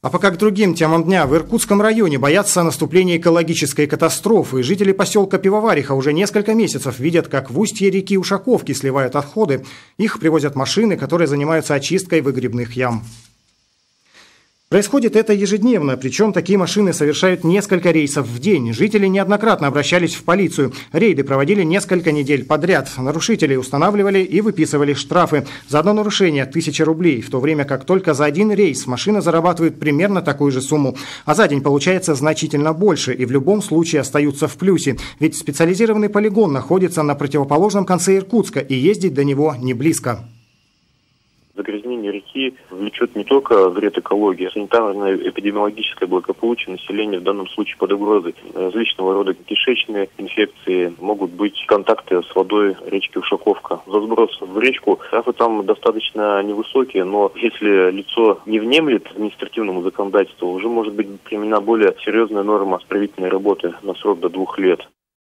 А пока к другим темам дня. В Иркутском районе боятся наступления экологической катастрофы. Жители поселка Пивовариха уже несколько месяцев видят, как в устье реки Ушаковки сливают отходы. Их привозят машины, которые занимаются очисткой выгребных ям. Происходит это ежедневно, причем такие машины совершают несколько рейсов в день. Жители неоднократно обращались в полицию. Рейды проводили несколько недель подряд. Нарушителей устанавливали и выписывали штрафы. За одно нарушение 1000 рублей, в то время как только за один рейс машина зарабатывает примерно такую же сумму. А за день получается значительно больше и в любом случае остаются в плюсе. Ведь специализированный полигон находится на противоположном конце Иркутска и ездить до него не близко. Загрязнение реки влечет не только вред экологии, санитарное эпидемиологическое благополучие населения в данном случае под угрозой. Различного рода кишечные инфекции, могут быть контакты с водой речки Ушаковка. За сброс в речку штрафы там достаточно невысокие, но если лицо не внемлет административному законодательству, уже может быть применена более серьезная норма исправительной работы на срок до 2 лет.